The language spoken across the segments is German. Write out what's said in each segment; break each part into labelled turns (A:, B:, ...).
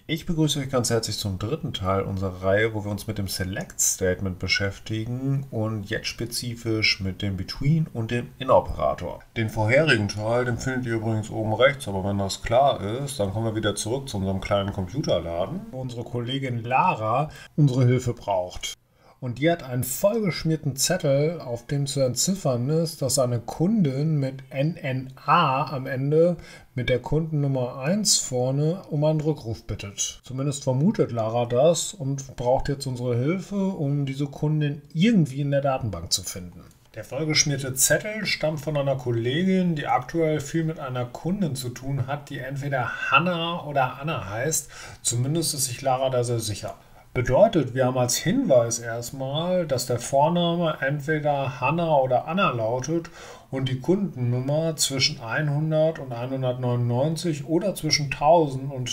A: Ich begrüße euch ganz herzlich zum dritten Teil unserer Reihe, wo wir uns mit dem Select Statement beschäftigen und jetzt spezifisch mit dem Between und dem In-Operator. Den vorherigen Teil, den findet ihr übrigens oben rechts, aber wenn das klar ist, dann kommen wir wieder zurück zu unserem kleinen Computerladen, wo unsere Kollegin Lara unsere Hilfe braucht. Und die hat einen vollgeschmierten Zettel, auf dem zu entziffern ist, dass eine Kundin mit NNA am Ende mit der Kundennummer 1 vorne um einen Rückruf bittet. Zumindest vermutet Lara das und braucht jetzt unsere Hilfe, um diese Kundin irgendwie in der Datenbank zu finden. Der vollgeschmierte Zettel stammt von einer Kollegin, die aktuell viel mit einer Kundin zu tun hat, die entweder Hanna oder Anna heißt. Zumindest ist sich Lara da sehr sicher. Bedeutet, wir haben als Hinweis erstmal, dass der Vorname entweder Hanna oder Anna lautet und die Kundennummer zwischen 100 und 199 oder zwischen 1000 und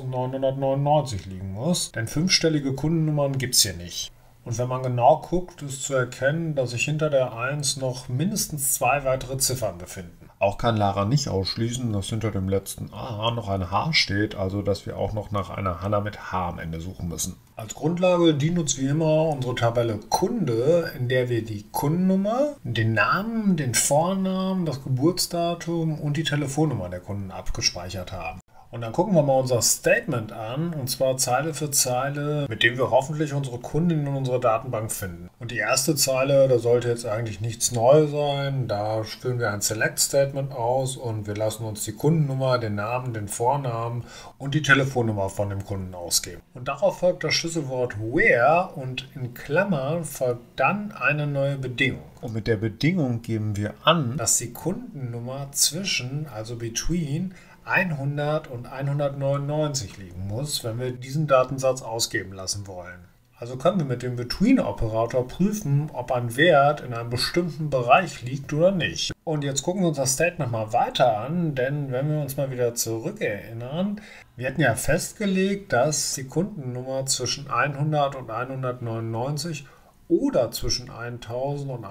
A: 1999 liegen muss, denn fünfstellige Kundennummern gibt es hier nicht. Und wenn man genau guckt, ist zu erkennen, dass sich hinter der 1 noch mindestens 2 weitere Ziffern befinden. Auch kann Lara nicht ausschließen, dass hinter dem letzten A noch ein H steht, also dass wir auch noch nach einer Hanna mit H am Ende suchen müssen. Als Grundlage dient uns wie immer unsere Tabelle Kunde, in der wir die Kundennummer, den Namen, den Vornamen, das Geburtsdatum und die Telefonnummer der Kunden abgespeichert haben. Und dann gucken wir mal unser Statement an, und zwar Zeile für Zeile, mit dem wir hoffentlich unsere Kundin in unserer Datenbank finden. Und die erste Zeile, da sollte jetzt eigentlich nichts neu sein. Da führen wir ein Select-Statement aus und wir lassen uns die Kundennummer, den Namen, den Vornamen und die Telefonnummer von dem Kunden ausgeben. Und darauf folgt das Schlüsselwort where und in Klammern folgt dann eine neue Bedingung. Und mit der Bedingung geben wir an, dass die Kundennummer zwischen, also between, 100 und 199 liegen muss, wenn wir diesen Datensatz ausgeben lassen wollen. Also können wir mit dem Between-Operator prüfen, ob ein Wert in einem bestimmten Bereich liegt oder nicht. Und jetzt gucken wir uns das Statement mal weiter an, denn wenn wir uns mal wieder zurückerinnern, wir hatten ja festgelegt, dass die Kundennummer zwischen 100 und 199 oder zwischen 1000 und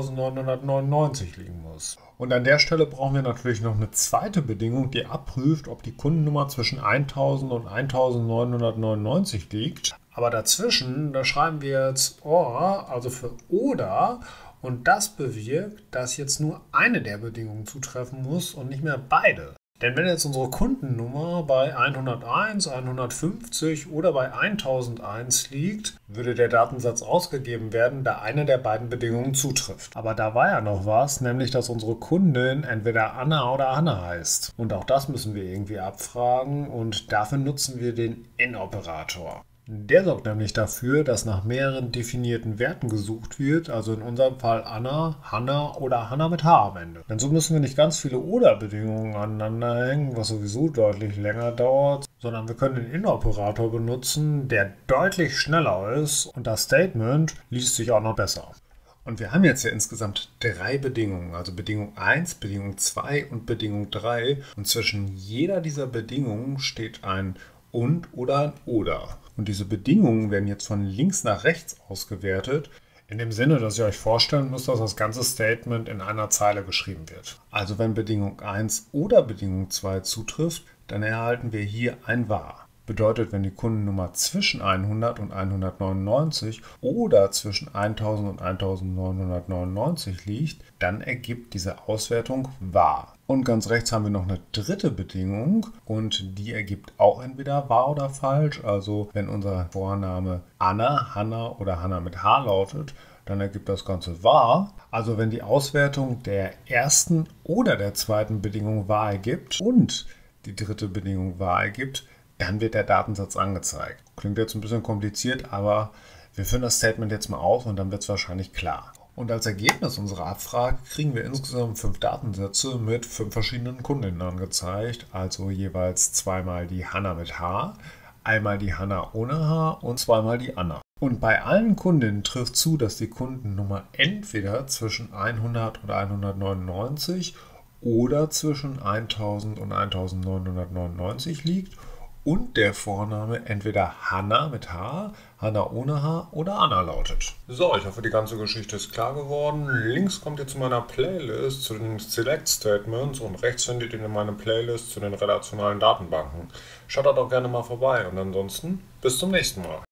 A: 1999 liegen muss. Und an der Stelle brauchen wir natürlich noch eine zweite Bedingung, die abprüft, ob die Kundennummer zwischen 1000 und 1999 liegt. Aber dazwischen, da schreiben wir jetzt OR, also für oder, und das bewirkt, dass jetzt nur eine der Bedingungen zutreffen muss und nicht mehr beide. Denn wenn jetzt unsere Kundennummer bei 101, 150 oder bei 1001 liegt, würde der Datensatz ausgegeben werden, da eine der beiden Bedingungen zutrifft. Aber da war ja noch was, nämlich dass unsere Kundin entweder Anna oder Hanna heißt. Und auch das müssen wir irgendwie abfragen und dafür nutzen wir den In-Operator. Der sorgt nämlich dafür, dass nach mehreren definierten Werten gesucht wird, also in unserem Fall Anna, Hanna oder Hanna mit H am Ende. Denn so müssen wir nicht ganz viele Oder-Bedingungen aneinander hängen, was sowieso deutlich länger dauert, sondern wir können den In-Operator benutzen, der deutlich schneller ist und das Statement liest sich auch noch besser. Und wir haben jetzt ja insgesamt 3 Bedingungen, also Bedingung 1, Bedingung 2 und Bedingung 3. Und zwischen jeder dieser Bedingungen steht ein und oder ein oder. Und diese Bedingungen werden jetzt von links nach rechts ausgewertet, in dem Sinne, dass ihr euch vorstellen müsst, dass das ganze Statement in einer Zeile geschrieben wird. Also wenn Bedingung 1 oder Bedingung 2 zutrifft, dann erhalten wir hier ein wahr. Bedeutet, wenn die Kundennummer zwischen 100 und 199 oder zwischen 1000 und 1999 liegt, dann ergibt diese Auswertung wahr. Und ganz rechts haben wir noch eine dritte Bedingung und die ergibt auch entweder wahr oder falsch. Also wenn unser Vorname Anna, Hanna oder Hanna mit H lautet, dann ergibt das Ganze wahr. Also wenn die Auswertung der ersten oder der zweiten Bedingung wahr ergibt und die dritte Bedingung wahr ergibt, dann wird der Datensatz angezeigt. Klingt jetzt ein bisschen kompliziert, aber wir führen das Statement jetzt mal aus und dann wird es wahrscheinlich klar. Und als Ergebnis unserer Abfrage kriegen wir insgesamt 5 Datensätze mit 5 verschiedenen Kundinnen angezeigt, also jeweils zweimal die Hanna mit H, einmal die Hanna ohne H und zweimal die Anna. Und bei allen Kundinnen trifft zu, dass die Kundennummer entweder zwischen 100 und 199 oder zwischen 1000 und 1999 liegt und der Vorname entweder Hanna mit H, Hanna ohne H oder Anna lautet. So, ich hoffe, die ganze Geschichte ist klar geworden. Links kommt ihr zu meiner Playlist zu den Select Statements und rechts findet ihr meine Playlist zu den relationalen Datenbanken. Schaut da doch gerne mal vorbei und ansonsten bis zum nächsten Mal.